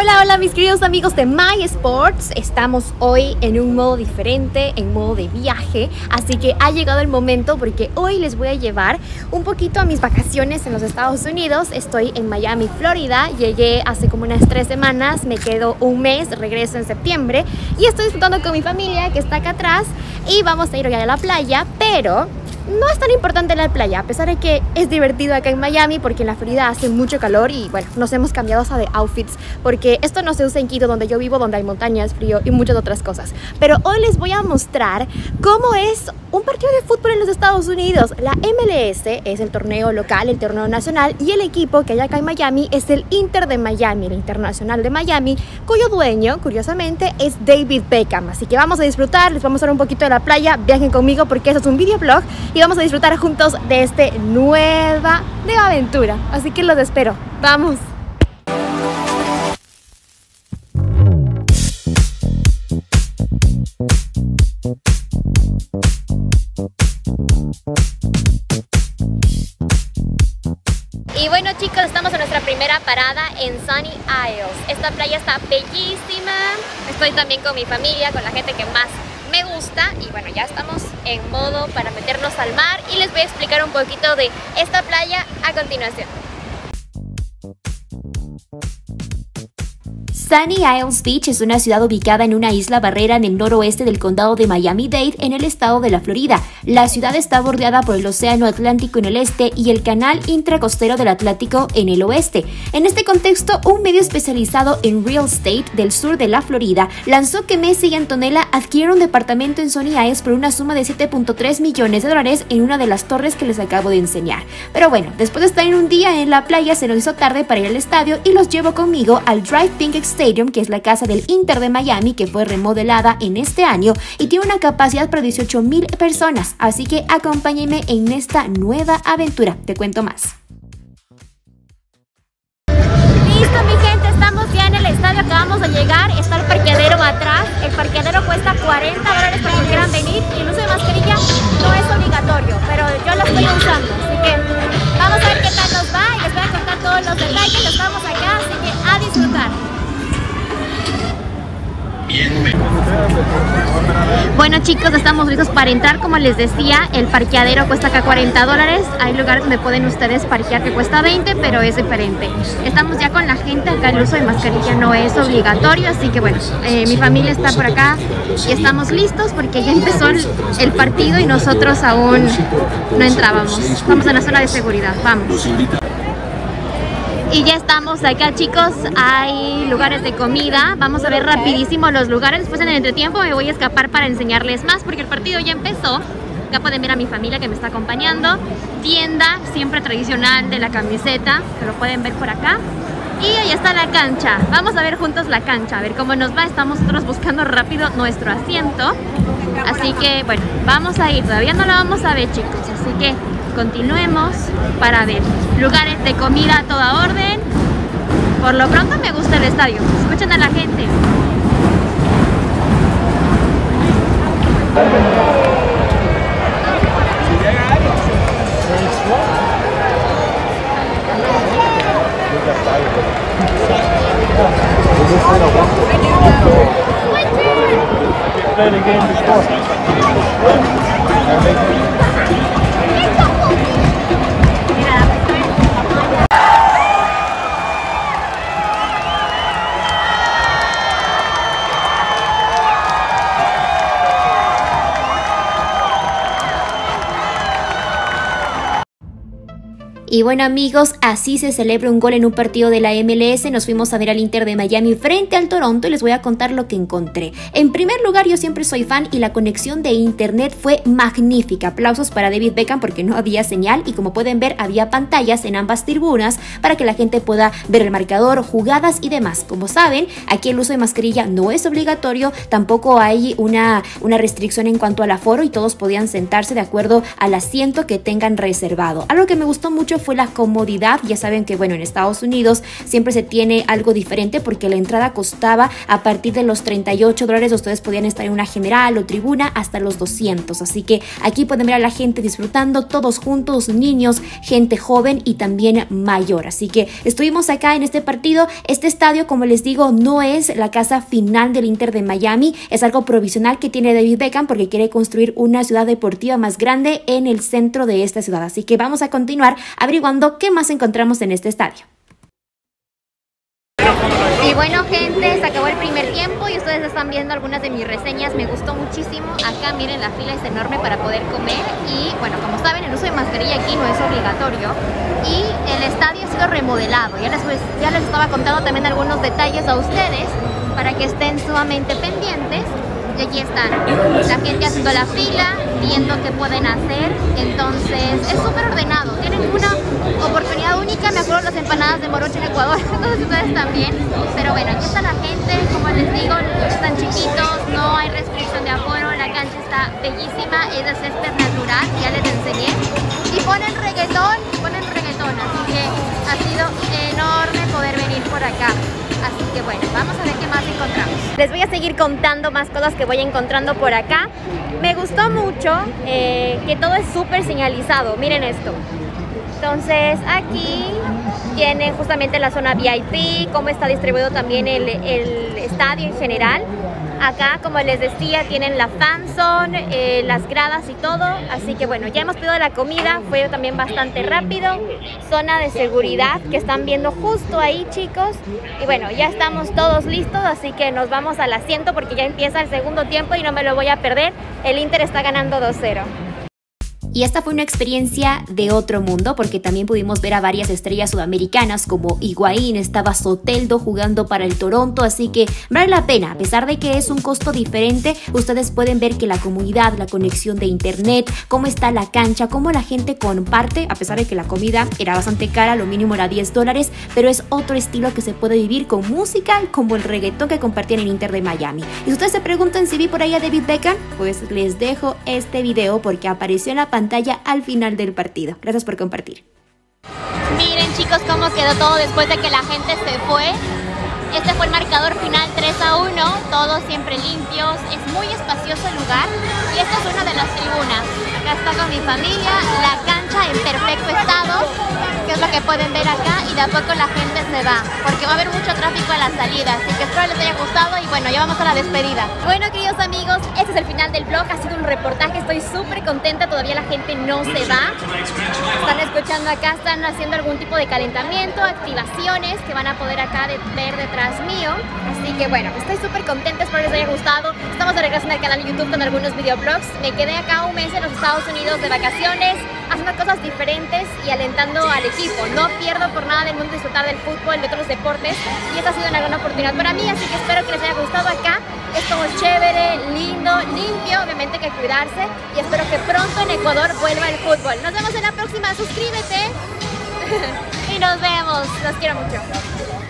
Hola, hola mis queridos amigos de My Sports. Estamos hoy en un modo diferente, en modo de viaje. Así que ha llegado el momento porque hoy les voy a llevar un poquito a mis vacaciones en los Estados Unidos. Estoy en Miami, Florida. Llegué hace como unas 3 semanas, me quedo un mes, regreso en septiembre. Y estoy disfrutando con mi familia que está acá atrás. Y vamos a ir hoy a la playa, pero no es tan importante la playa, a pesar de que es divertido acá en Miami porque en la Florida hace mucho calor y bueno, nos hemos cambiado hasta de outfits porque esto no se usa en Quito, donde yo vivo, donde hay montañas, frío y muchas otras cosas. Pero hoy les voy a mostrar cómo es un partido de fútbol en los Estados Unidos. La MLS es el torneo local, el torneo nacional, y el equipo que hay acá en Miami es el Inter de Miami, el Internacional de Miami, cuyo dueño, curiosamente, es David Beckham. Así que vamos a disfrutar, les vamos a mostrar un poquito de la playa, viajen conmigo porque esto es un videoblog y vamos a disfrutar juntos de esta nueva aventura. Así que los espero. ¡Vamos! Y bueno chicos, estamos en nuestra primera parada en Sunny Isles. Esta playa está bellísima. Estoy también con mi familia, con la gente que más me gusta. Y bueno, ya estamos en modo para meternos al mar y les voy a explicar un poquito de esta playa a continuación. Sunny Isles Beach es una ciudad ubicada en una isla barrera en el noroeste del condado de Miami-Dade, en el estado de la Florida. La ciudad está bordeada por el océano Atlántico en el este y el canal intracostero del Atlántico en el oeste. En este contexto, un medio especializado en real estate del sur de la Florida lanzó que Messi y Antonella adquirieron un departamento en Sunny Isles por una suma de $7.3 millones en una de las torres que les acabo de enseñar. Pero bueno, después de estar en un día en la playa, se nos hizo tarde para ir al estadio y los llevo conmigo al Drive Pink Stadium, que es la casa del Inter de Miami, que fue remodelada en este año y tiene una capacidad para 18,000 personas. Así que acompáñenme en esta nueva aventura. Te cuento más. Listo mi gente, estamos ya en el estadio, acabamos de llegar, está el parqueadero atrás. El parqueadero cuesta $40 para que quieran venir y el uso de mascarilla no es obligatorio, pero yo lo estoy usando, así que vamos a ver qué tal nos va y les voy a contar todos los detalles. Estamos acá, así que a disfrutar. Bueno chicos, estamos listos para entrar. Como les decía, el parqueadero cuesta acá $40. Hay lugares donde pueden ustedes parquear que cuesta 20, pero es diferente. Estamos ya con la gente, acá el uso de mascarilla no es obligatorio, así que bueno, mi familia está por acá y estamos listos porque ya empezó el partido y nosotros aún no entrábamos. Estamos en la zona de seguridad, vamos. Y ya estamos acá chicos, hay lugares de comida, vamos a ver rapidísimo los lugares, después en el entretiempo me voy a escapar para enseñarles más porque el partido ya empezó. Acá pueden ver a mi familia que me está acompañando, tienda siempre tradicional de la camiseta, que lo pueden ver por acá. Y ahí está la cancha, vamos a ver juntos la cancha, a ver cómo nos va, estamos nosotros buscando rápido nuestro asiento. Así que bueno, vamos a ir, todavía no la vamos a ver chicos, así que continuemos para ver lugares de comida a toda orden. Por lo pronto me gusta el estadio, escuchen a la gente. Y bueno amigos, así se celebra un gol en un partido de la MLS. Nos fuimos a ver al Inter de Miami frente al Toronto y les voy a contar lo que encontré. En primer lugar, yo siempre soy fan y la conexión de internet fue magnífica. Aplausos para David Beckham porque no había señal y como pueden ver había pantallas en ambas tribunas para que la gente pueda ver el marcador, jugadas y demás. Como saben, aquí el uso de mascarilla no es obligatorio, tampoco hay una restricción en cuanto al aforo y todos podían sentarse de acuerdo al asiento que tengan reservado. Algo que me gustó mucho fue la comodidad. Ya saben que bueno, en Estados Unidos siempre se tiene algo diferente porque la entrada costaba a partir de los $38. Ustedes podían estar en una general o tribuna hasta los 200. Así que aquí pueden ver a la gente disfrutando todos juntos, niños, gente joven y también mayor. Así que estuvimos acá en este partido. Este estadio, como les digo, no es la casa final del Inter de Miami. Es algo provisional que tiene David Beckham porque quiere construir una ciudad deportiva más grande en el centro de esta ciudad. Así que vamos a continuar averiguando qué más encontramos en este estadio. Y bueno, gente, se acabó el primer tiempo y ustedes están viendo algunas de mis reseñas. Me gustó muchísimo. Acá miren, la fila es enorme para poder comer. Y bueno, como saben, el uso de mascarilla aquí no es obligatorio. Y el estadio ha sido remodelado. Ya les estaba contando también algunos detalles a ustedes para que estén sumamente pendientes. Y aquí están, la gente haciendo la fila, viendo qué pueden hacer. Entonces es súper ordenado, tienen una oportunidad única. Me acuerdo las empanadas de morocho en Ecuador, entonces ustedes también. Pero bueno, aquí está la gente, como les digo, están chiquitos, no hay restricción de aforo, la cancha está bellísima, es de césped natural, ya les enseñé. Y ponen reggaetón, así que ha sido enorme poder venir por acá. Así que bueno, vamos a ver qué más encontramos. Les voy a seguir contando más cosas que voy encontrando por acá. Me gustó mucho que todo es súper señalizado. Miren esto. Entonces aquí tienen justamente la zona VIP, cómo está distribuido también el estadio en general. Acá, como les decía, tienen la fan zone, las gradas y todo. Así que bueno, ya hemos pedido la comida, fue también bastante rápido. Zona de seguridad que están viendo justo ahí, chicos. Y bueno, ya estamos todos listos, así que nos vamos al asiento porque ya empieza el segundo tiempo y no me lo voy a perder. El Inter está ganando 2-0. Y esta fue una experiencia de otro mundo porque también pudimos ver a varias estrellas sudamericanas como Higuaín, estaba Soteldo jugando para el Toronto, así que vale la pena. A pesar de que es un costo diferente, ustedes pueden ver que la comunidad, la conexión de internet, cómo está la cancha, cómo la gente comparte, a pesar de que la comida era bastante cara, lo mínimo era $10, pero es otro estilo que se puede vivir con música como el reggaetón que compartían en Inter de Miami. Y si ustedes se preguntan si vi por ahí a David Beckham, pues les dejo este video porque apareció en la pantalla al final del partido. Gracias por compartir. Miren, chicos, cómo quedó todo después de que la gente se fue. Este fue el marcador final, 3-1, todos siempre limpios, es muy espacioso el lugar y esta es una de las tribunas. Acá está con mi familia, la cancha en perfecto estado, que es lo que pueden ver acá, y de a poco la gente se va, porque va a haber mucho tráfico a la salida, así que espero les haya gustado y bueno, ya vamos a la despedida. Bueno, queridos amigos, este es el final del vlog, ha sido un reportaje, estoy súper contenta, todavía la gente no se va. Están escuchando acá, están haciendo algún tipo de calentamiento, activaciones que van a poder acá ver detrás mío, así que bueno, estoy súper contenta, espero les haya gustado. Estamos de regreso en el canal de YouTube con algunos videoblogs. Me quedé acá un mes en los Estados Unidos de vacaciones, haciendo cosas diferentes y alentando al equipo. No pierdo por nada del mundo disfrutar del fútbol, de otros deportes, y esta ha sido una gran oportunidad para mí, así que espero que les haya gustado acá. Es como chévere, lindo, limpio, obviamente hay que cuidarse, y espero que pronto en Ecuador vuelva el fútbol. Nos vemos en la próxima, suscríbete y nos vemos, los quiero mucho.